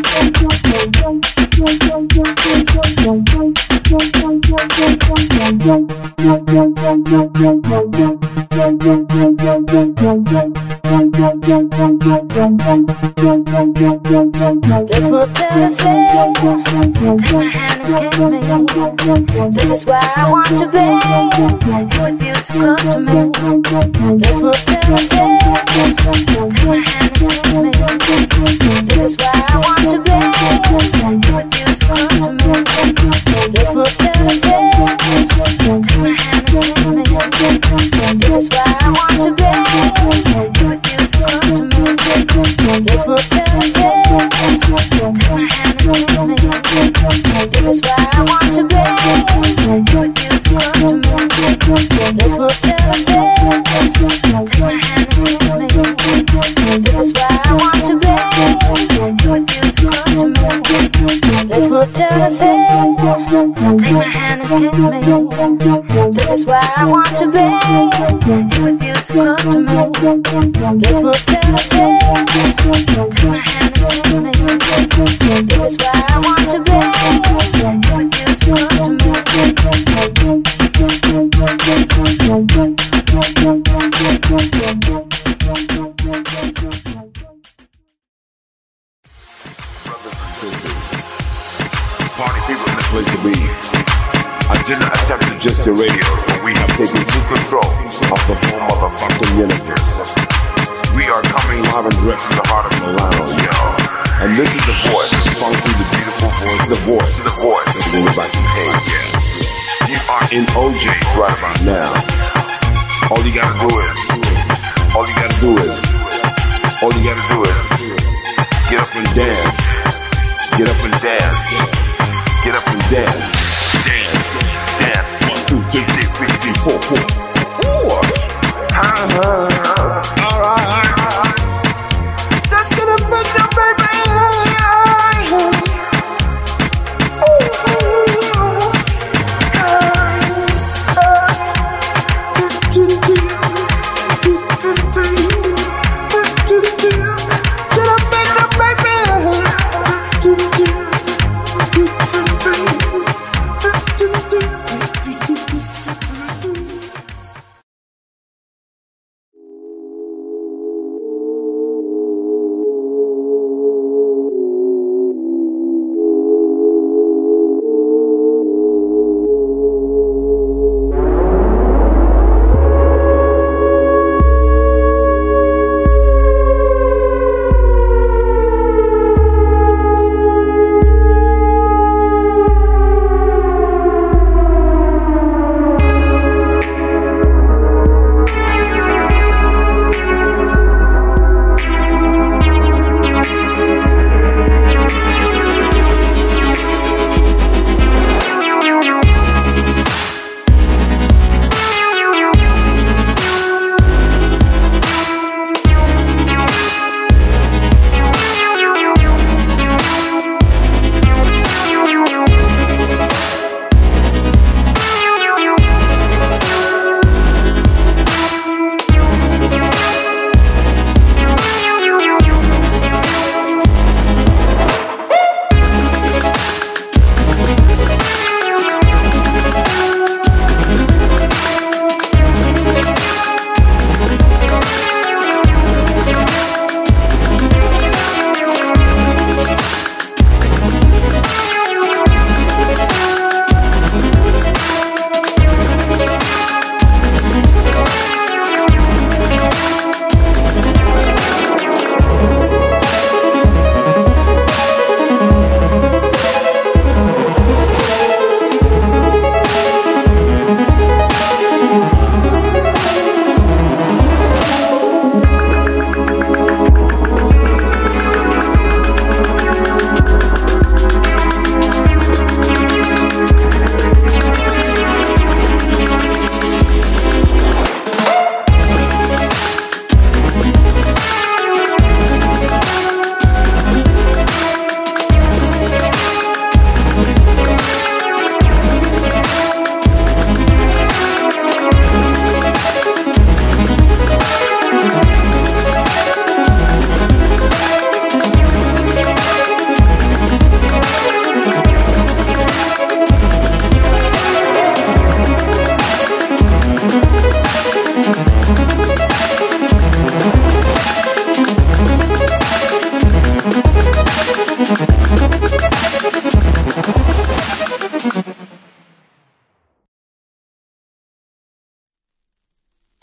Let's move to the side. Take my hand and kiss me. This is where I want to be. With you so close to me. Let's move to the side. Take my hand and kiss me. This is where I want to be. With you so close to me. Let's move to the side. Take my hand and kiss me. This is where I want to be. With you so close to me. Let's move to the side. Take my hand and kiss me. This is where I want to be. With you so close to me. Let's move to the side. Take my hand and kiss me. This is where I want to be. With you so close to me. Let's move to the side. Take my hand and kiss me. This is where I want to be. With you so close to me. Let's move to the side. Take my hand and kiss me. This is where I want to be. With you so close to me. Party people in the place to be. I did not attempt to just the radio, but we have taken full control of the whole motherfucking universe. We are coming live and direct from the heart of Milano, yo. And this is the voice, funky, the beautiful voice, the voice that's going about to take, yeah. You are in OJ right about now. All you gotta do is get up and dance. Get up and dance. Get up and dance. Dance. 1, 2, 3, 4, 4. Ooh. Alright. Just gonna put your baby.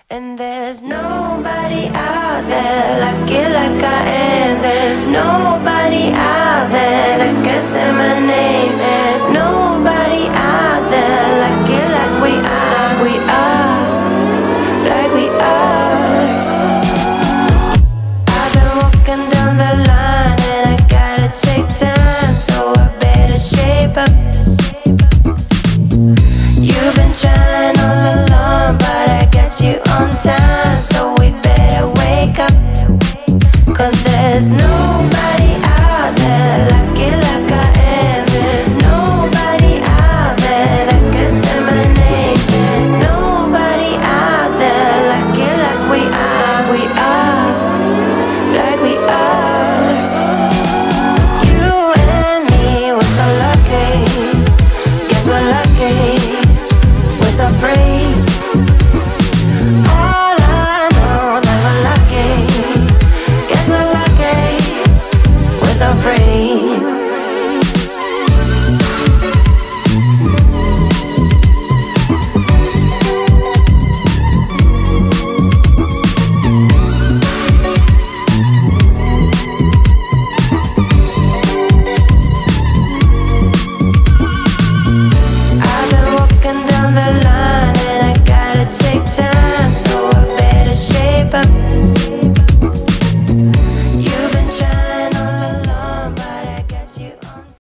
And there's nobody out there like it like I am. There's nobody